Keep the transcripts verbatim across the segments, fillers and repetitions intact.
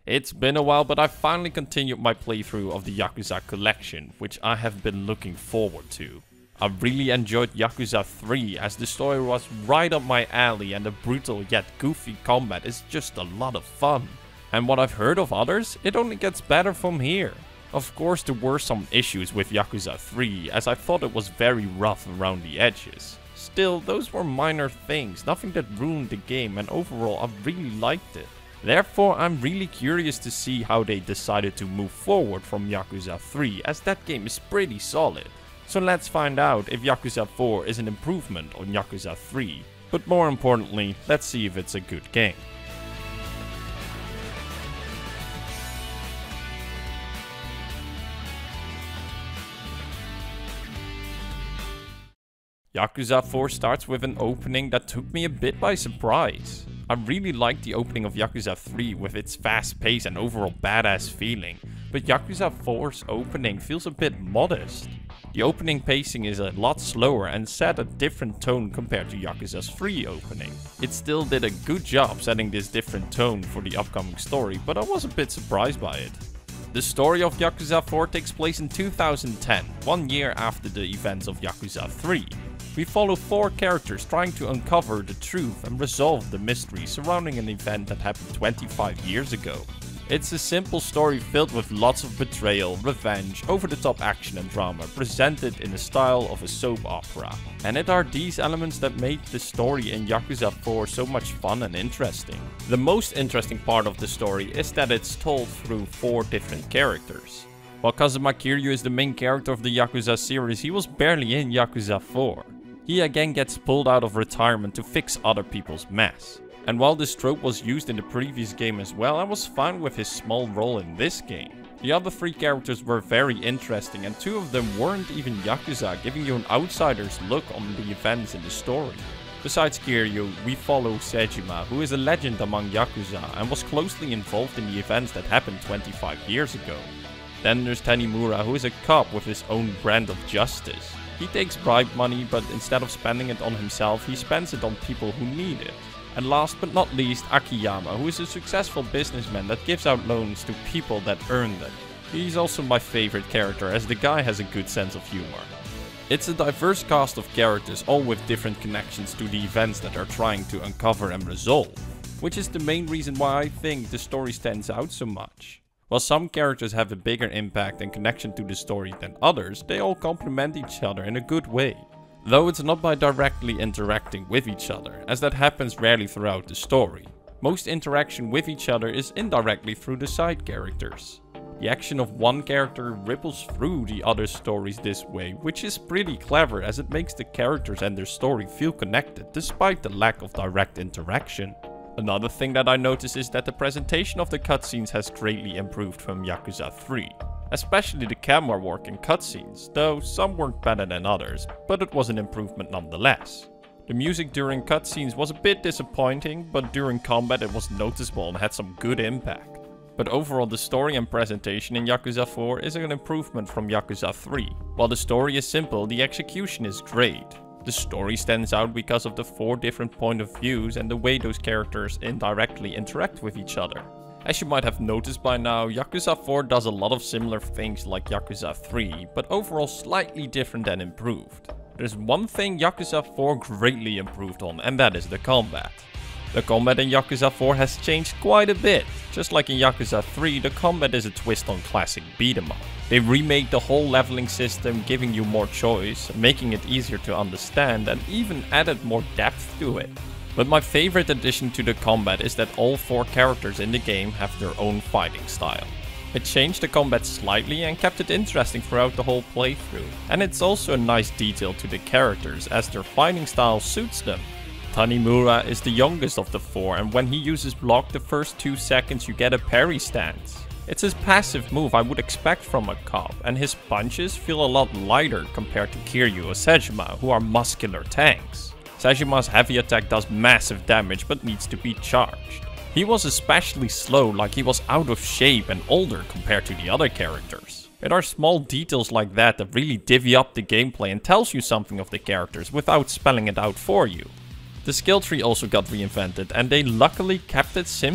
It's been a while, but I finally continued my playthrough of the Yakuza Collection, which I have been looking forward to. I really enjoyed Yakuza three as the story was right up my alley and the brutal yet goofy combat is just a lot of fun. And what I've heard of others, it only gets better from here. Of course there were some issues with Yakuza three as I thought it was very rough around the edges. Still, those were minor things, nothing that ruined the game, and overall I really liked it. Therefore, I'm really curious to see how they decided to move forward from Yakuza three, as that game is pretty solid. So let's find out if Yakuza four is an improvement on Yakuza three, but more importantly, let's see if it's a good game. Yakuza four starts with an opening that took me a bit by surprise. I really liked the opening of Yakuza three with its fast pace and overall badass feeling, but Yakuza four's opening feels a bit modest. The opening pacing is a lot slower and set a different tone compared to Yakuza's three opening. It still did a good job setting this different tone for the upcoming story, but I was a bit surprised by it. The story of Yakuza four takes place in two thousand ten, one year after the events of Yakuza three. We follow four characters trying to uncover the truth and resolve the mystery surrounding an event that happened twenty-five years ago. It's a simple story filled with lots of betrayal, revenge, over-the-top action and drama, presented in the style of a soap opera. And it are these elements that make the story in Yakuza four so much fun and interesting. The most interesting part of the story is that it's told through four different characters. While Kazuma Kiryu is the main character of the Yakuza series, he was barely in Yakuza four. He again gets pulled out of retirement to fix other people's mess. And while this trope was used in the previous game as well, I was fine with his small role in this game. The other three characters were very interesting and two of them weren't even Yakuza, giving you an outsider's look on the events in the story. Besides Kiryu, we follow Sejima, who is a legend among Yakuza and was closely involved in the events that happened twenty-five years ago. Then there's Tanimura, who is a cop with his own brand of justice. He takes bribe money, but instead of spending it on himself, he spends it on people who need it. And last but not least, Akiyama, who is a successful businessman that gives out loans to people that earn them. He's also my favorite character, as the guy has a good sense of humor. It's a diverse cast of characters, all with different connections to the events that are trying to uncover and resolve, which is the main reason why I think the story stands out so much. While some characters have a bigger impact and connection to the story than others, they all complement each other in a good way. Though it's not by directly interacting with each other, as that happens rarely throughout the story. Most interaction with each other is indirectly through the side characters. The action of one character ripples through the other stories this way, which is pretty clever as it makes the characters and their story feel connected despite the lack of direct interaction. Another thing that I noticed is that the presentation of the cutscenes has greatly improved from Yakuza three. Especially the camera work in cutscenes, though some weren't better than others, but it was an improvement nonetheless. The music during cutscenes was a bit disappointing, but during combat it was noticeable and had some good impact. But overall the story and presentation in Yakuza four is an improvement from Yakuza three. While the story is simple, the execution is great. The story stands out because of the four different point of views and the way those characters indirectly interact with each other. As you might have noticed by now, Yakuza four does a lot of similar things like Yakuza three, but overall slightly different and improved. There's one thing Yakuza four greatly improved on, and that is the combat. The combat in Yakuza four has changed quite a bit. Just like in Yakuza three, the combat is a twist on classic beat 'em up. They remade the whole leveling system, giving you more choice, making it easier to understand, and even added more depth to it. But my favorite addition to the combat is that all four characters in the game have their own fighting style. It changed the combat slightly and kept it interesting throughout the whole playthrough. And it's also a nice detail to the characters as their fighting style suits them. Tanimura is the youngest of the four, and when he uses block the first two seconds you get a parry stance. It's his passive move I would expect from a cop, and his punches feel a lot lighter compared to Kiryu or Sejima, who are muscular tanks. Sejima's heavy attack does massive damage but needs to be charged. He was especially slow, like he was out of shape and older compared to the other characters. There are small details like that that really divvy up the gameplay and tells you something of the characters without spelling it out for you. The skill tree also got reinvented and they luckily kept it simple.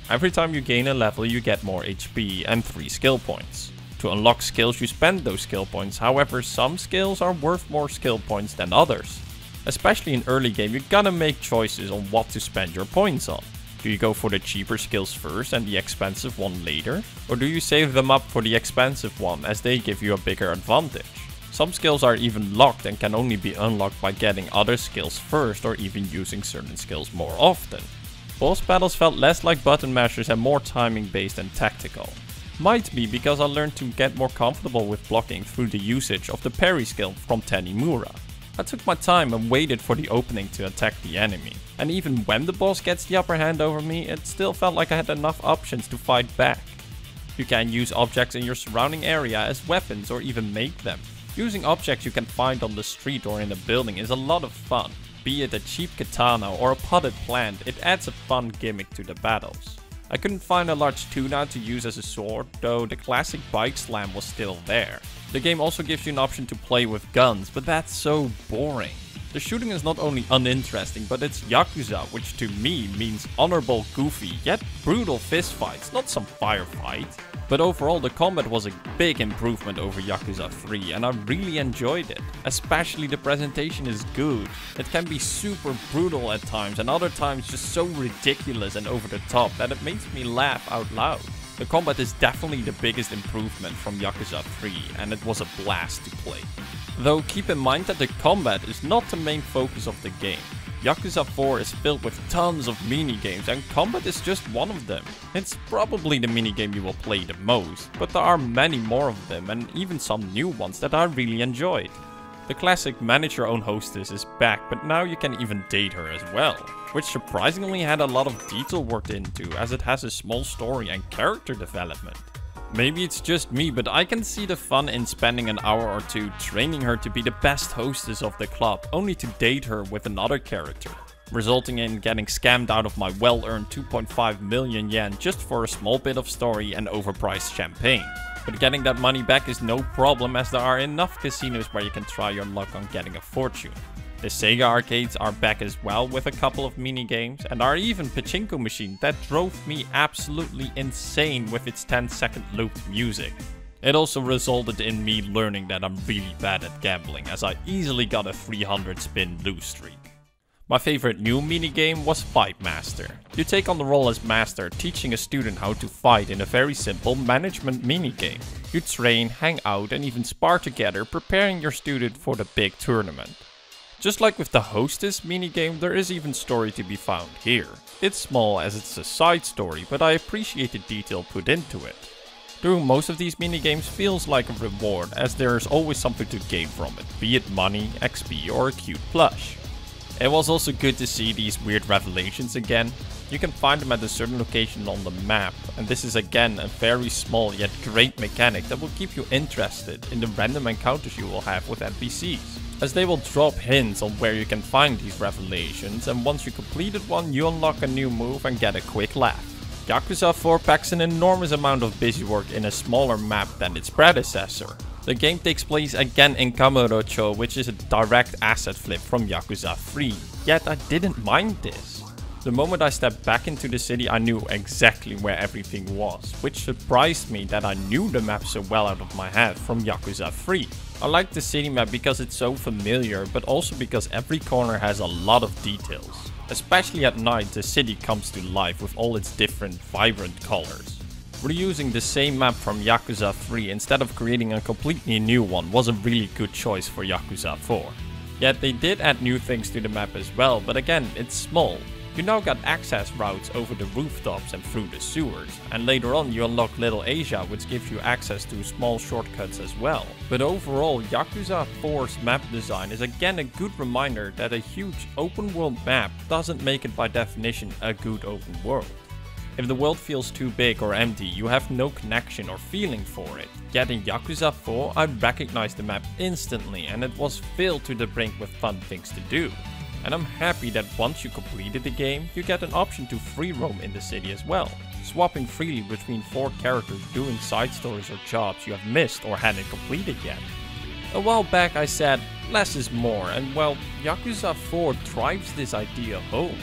Every time you gain a level you get more H P and three skill points. To unlock skills you spend those skill points, however some skills are worth more skill points than others. Especially in early game you gotta make choices on what to spend your points on. Do you go for the cheaper skills first and the expensive one later? Or do you save them up for the expensive one as they give you a bigger advantage? Some skills are even locked and can only be unlocked by getting other skills first or even using certain skills more often. Boss battles felt less like button mashers and more timing based and tactical. Might be because I learned to get more comfortable with blocking through the usage of the parry skill from Tanimura. I took my time and waited for the opening to attack the enemy. And even when the boss gets the upper hand over me, it still felt like I had enough options to fight back. You can use objects in your surrounding area as weapons or even make them. Using objects you can find on the street or in a building is a lot of fun. Be it a cheap katana or a potted plant, it adds a fun gimmick to the battles. I couldn't find a large tuna to use as a sword, though the classic bike slam was still there. The game also gives you an option to play with guns, but that's so boring. The shooting is not only uninteresting, but it's Yakuza, which to me means honorable, goofy, yet brutal fistfights, not some firefight. But overall the combat was a big improvement over Yakuza three and I really enjoyed it. Especially the presentation is good. It can be super brutal at times and other times just so ridiculous and over the top that it makes me laugh out loud. The combat is definitely the biggest improvement from Yakuza three and it was a blast to play. Though keep in mind that the combat is not the main focus of the game. Yakuza four is filled with tons of minigames and combat is just one of them. It's probably the minigame you will play the most, but there are many more of them and even some new ones that I really enjoyed. The classic manage your own hostess is back, but now you can even date her as well, which surprisingly had a lot of detail worked into as it has a small story and character development. Maybe it's just me, but I can see the fun in spending an hour or two training her to be the best hostess of the club, only to date her with another character, resulting in getting scammed out of my well-earned two point five million yen just for a small bit of story and overpriced champagne. But getting that money back is no problem as there are enough casinos where you can try your luck on getting a fortune. The Sega arcades are back as well with a couple of minigames, and are even pachinko machine that drove me absolutely insane with its ten second looped music. It also resulted in me learning that I'm really bad at gambling as I easily got a three hundred spin lose streak. My favorite new minigame was Fight Master. You take on the role as master, teaching a student how to fight in a very simple management minigame. You train, hang out and even spar together, preparing your student for the big tournament. Just like with the hostess minigame, there is even story to be found here. It's small as it's a side story, but I appreciate the detail put into it. Doing most of these minigames feels like a reward as there is always something to gain from it, be it money, X P or a cute plush. It was also good to see these weird revelations again. You can find them at a certain location on the map, and this is again a very small yet great mechanic that will keep you interested in the random encounters you will have with N P Cs. As they will drop hints on where you can find these revelations, and once you completed one you unlock a new move and get a quick laugh. Yakuza four packs an enormous amount of busy work in a smaller map than its predecessor. The game takes place again in Kamurocho, which is a direct asset flip from Yakuza three, yet I didn't mind this. The moment I stepped back into the city I knew exactly where everything was, which surprised me that I knew the map so well out of my head from Yakuza three. I like the city map because it's so familiar, but also because every corner has a lot of details. Especially at night, the city comes to life with all its different vibrant colors. Reusing the same map from Yakuza three instead of creating a completely new one was a really good choice for Yakuza four. Yet they did add new things to the map as well, but again, it's small. You now got access routes over the rooftops and through the sewers, and later on you unlock Little Asia, which gives you access to small shortcuts as well. But overall, Yakuza four's map design is again a good reminder that a huge open world map doesn't make it by definition a good open world. If the world feels too big or empty, you have no connection or feeling for it. Yet in Yakuza four, I recognized the map instantly and it was filled to the brink with fun things to do. And I'm happy that once you completed the game, you get an option to free roam in the city as well, swapping freely between four characters doing side stories or jobs you have missed or hadn't completed yet. A while back I said, less is more, and well, Yakuza four drives this idea home.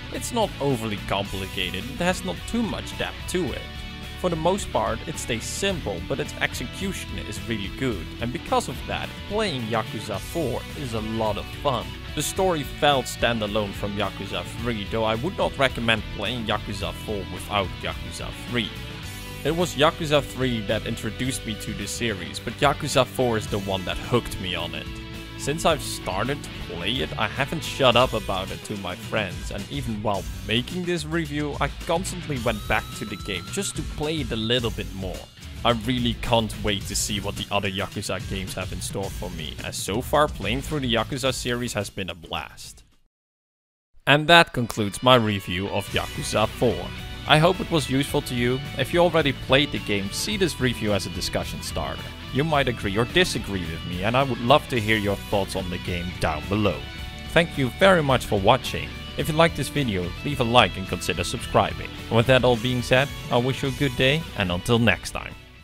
It's not overly complicated, it has not too much depth to it. For the most part, it stays simple, but its execution is really good, and because of that, playing Yakuza four is a lot of fun. The story felt standalone from Yakuza three, though I would not recommend playing Yakuza four without Yakuza three. It was Yakuza three that introduced me to the series, but Yakuza four is the one that hooked me on it. Since I've started to play it, I haven't shut up about it to my friends, and even while making this review, I constantly went back to the game just to play it a little bit more. I really can't wait to see what the other Yakuza games have in store for me, as so far playing through the Yakuza series has been a blast. And that concludes my review of Yakuza four. I hope it was useful to you. If you already played the game, see this review as a discussion starter. You might agree or disagree with me, and I would love to hear your thoughts on the game down below. Thank you very much for watching. If you liked this video, leave a like and consider subscribing. And with that all being said, I wish you a good day, and until next time.